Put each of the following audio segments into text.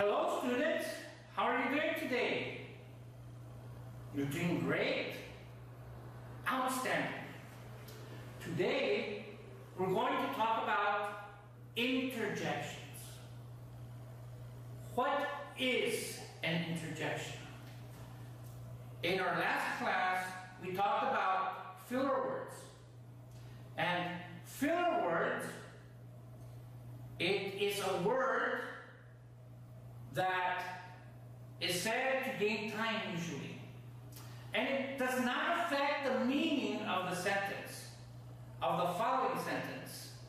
Hello students, how are you doing today? You're doing great. Outstanding. Today we're going to talk about interjections. What is an interjection? In our last class we talked about filler words. And filler words, it is a word that is said to gain time usually. And it does not affect the meaning of the sentence, of the following sentence.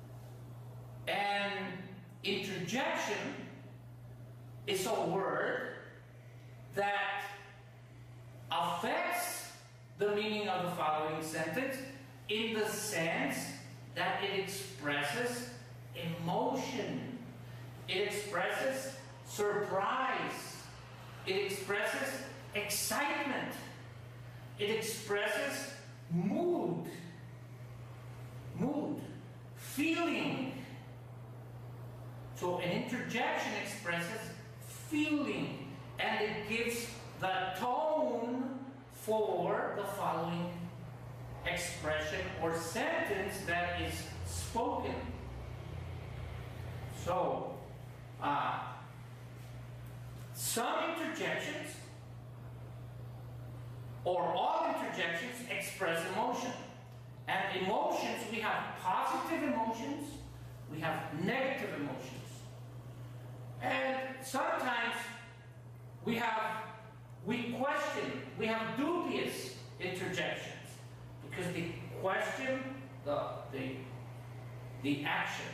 And interjection is a word that affects the meaning of the following sentence in the sense that it expresses emotion. It expresses surprise. It expresses excitement. It expresses mood, feeling. So an interjection expresses feeling, and it gives the tone for the following expression or sentence that is spoken. So, some interjections or all interjections express emotion. And emotions, we have positive emotions, we have negative emotions. And sometimes we question, we have dubious interjections because they question the action.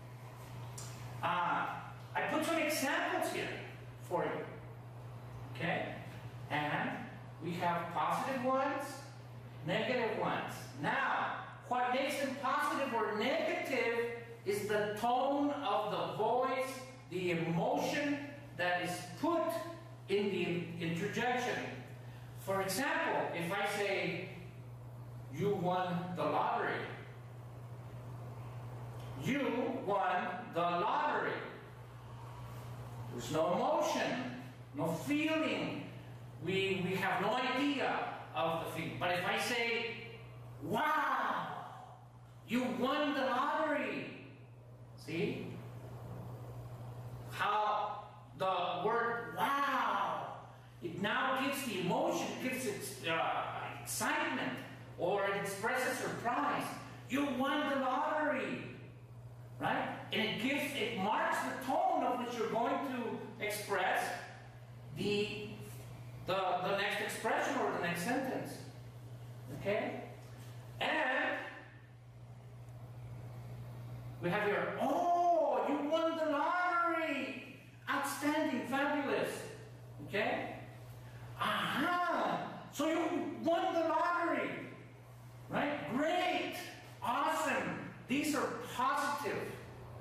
I put some examples here for you, okay? And we have positive ones, negative ones. Now, what makes them positive or negative is the tone of the voice, the emotion that is put in the interjection. For example, if I say, you won the lottery. You won the lottery. There's no emotion, no feeling. We have no idea of the feeling. But if I say, wow, you won the lottery. See? How the word wow, it now gives the emotion, gives it excitement, or it expresses surprise. You won the lottery. Right? And it marks the tone of which you're going to express the next expression or the next sentence. Okay? And we have here, oh, you won the lottery! Outstanding, fabulous. Okay? Aha! So you won the lottery! Right? Great! Awesome! These are positive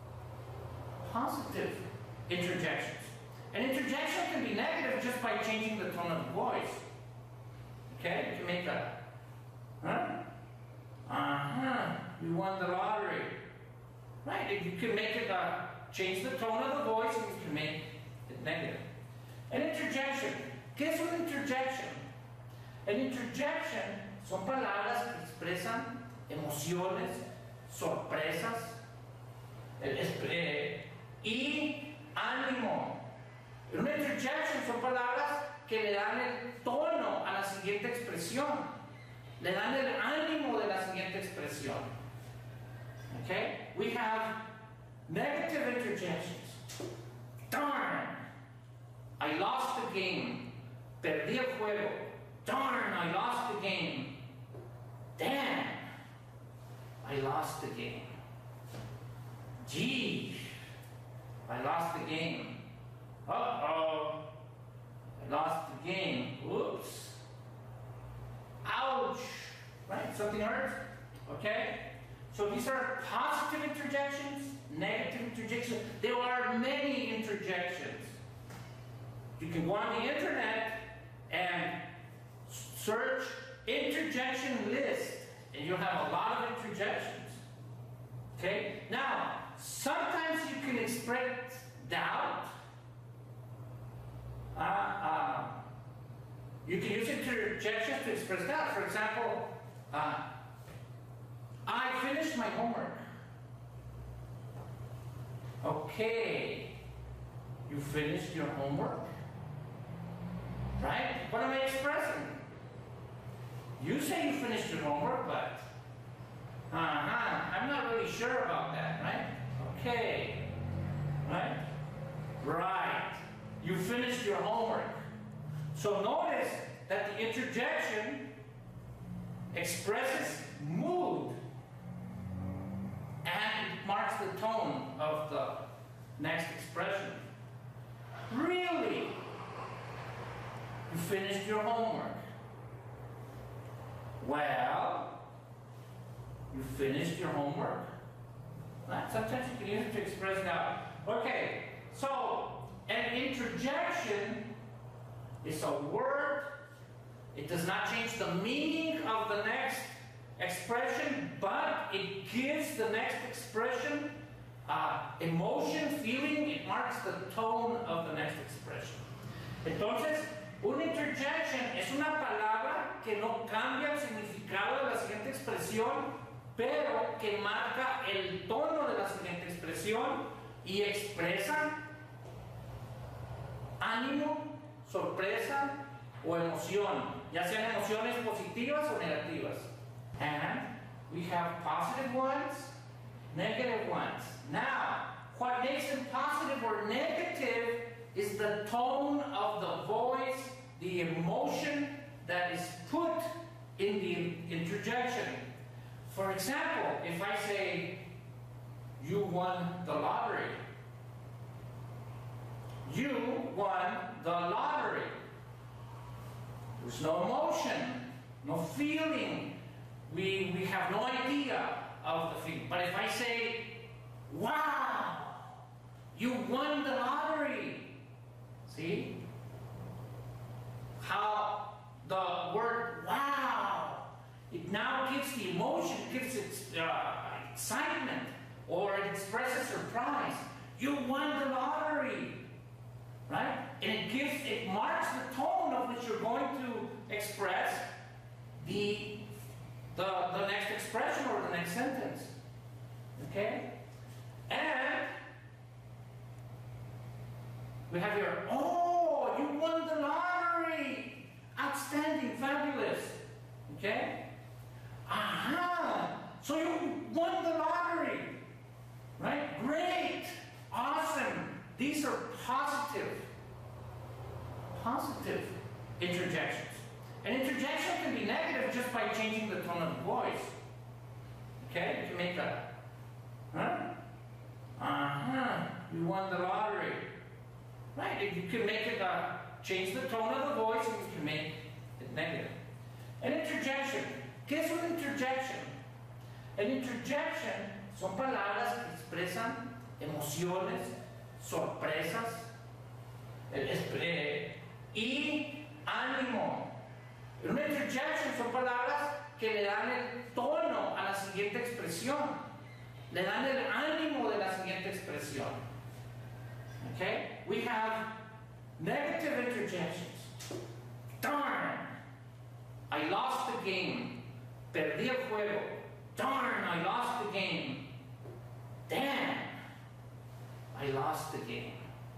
interjections. An interjection can be negative just by changing the tone of the voice. Okay? You can make that. You won the lottery. Right? You can make it, change the tone of the voice, and you can make it negative. An interjection. ¿Qué es una interjection? An interjection son palabras que expresan emociones, sorpresas y ánimo. Una interjection son palabras que le dan el tono a la siguiente expresión, le dan el ánimo de la siguiente expresión. Okay? We have negative interjections. Darn, I lost the game. Perdí el juego. Darn, I lost the game. Damn, I lost the game. Gee, I lost the game. Uh-oh, I lost the game. Oops. Ouch. Right? Something hurt? Okay? So these are positive interjections, negative interjections. There are many interjections. You can go on the internet and search interjection list, and you'll have a lot of interjections. Okay? Now, sometimes you can express doubt You can use interjections to express that. For example, I finished my homework. Okay. You finished your homework? Right? What am I expressing? You say you finished your homework, but I'm not really sure about that, right? Okay. Right? Right. You finished your homework. So notice that the interjection expresses mood and marks the tone of the next expression. Really? You finished your homework? Well, you finished your homework? Right? Sometimes you can use it to express doubt. Okay, so an interjection is a word. It does not change the meaning of the next expression, but it gives the next expression emotion, feeling. It marks the tone of the next expression. Entonces, una interjection es una palabra que no cambia el significado de la siguiente expresión, pero que marca el tono de la siguiente expresión y expresa ánimo, sorpresa o emoción, ya sean emociones positivas o negativas. And we have positive ones, negative ones. Now, what makes them positive or negative is the tone of the voice, the emotion that is put in the interjection. For example, if I say, you won the lottery. You won the lottery. There's no emotion, no feeling. We have no idea of the feeling. But if I say, wow, you won the lottery. See? How the word wow, it now gives the emotion, gives it excitement, or it expresses surprise. You won the lottery. Right? And it marks the tone of which you're going to express the next expression or the next sentence. Okay? And we have here, oh, you won the lottery. Outstanding, fabulous. Okay? So you won the lottery. Right? Great. Awesome. These are positive interjections. An interjection can be negative just by changing the tone of the voice. Okay? You can make a, you won the lottery. Right? You can make it, change the tone of the voice, and you can make it negative. An interjection. ¿Qué es una interjection? An interjection son palabras que expresan emociones, sorpresas y ánimo. Una interjection son palabras que le dan el tono a la siguiente expresión, le dan el ánimo de la siguiente expresión. Okay? We have negative interjections. Darn, I lost the game. Perdí el juego. Darn, I lost the game. Damn, I lost the game.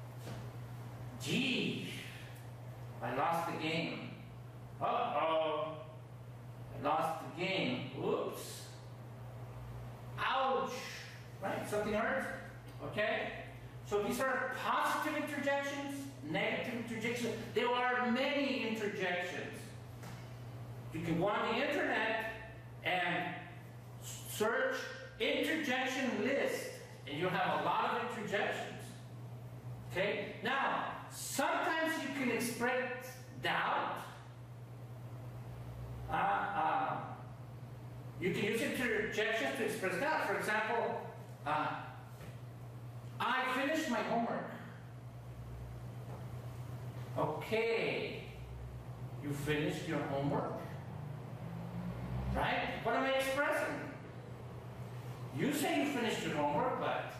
Gee, I lost the game. Uh-oh, I lost the game. Oops. Ouch. Right? Something hurt? Okay? So these are positive interjections, negative interjections. There are many interjections. You can go on the internet and search interjection list, and you'll have a lot of interjections. Okay? Now, sometimes you can express doubt. You can use interjections to express doubt. For example, I finished my homework. Okay. You finished your homework? Right? What am I expressing? You say you finished your homework, but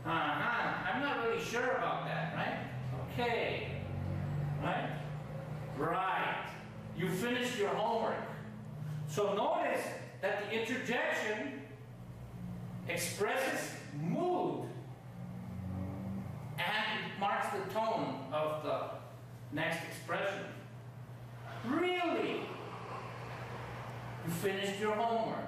I'm not really sure about that, right? Okay. Right? Right. You finished your homework. So notice that the interjection expresses mood and it marks the tone of the next expression. Really? You finished your homework.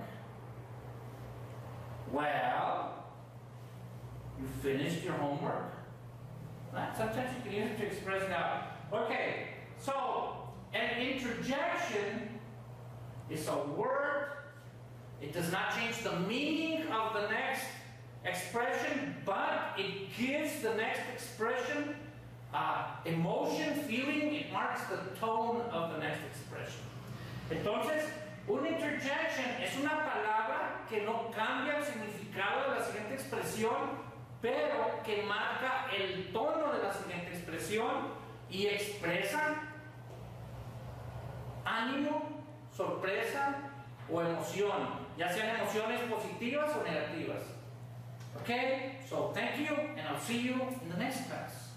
Well, you finished your homework. Sometimes you can use it to express now. Okay, so an interjection is a word. It does not change the meaning of the next expression, but it gives the next expression emotion, feeling. It marks the tone of the next expression. Entonces, una interjection es una palabra que no cambia el significado de la siguiente expresión, pero que marca el tono de la siguiente expresión y expresa ánimo, sorpresa o emoción, ya sean emociones positivas o negativas. Okay, so thank you, and I'll see you in the next class.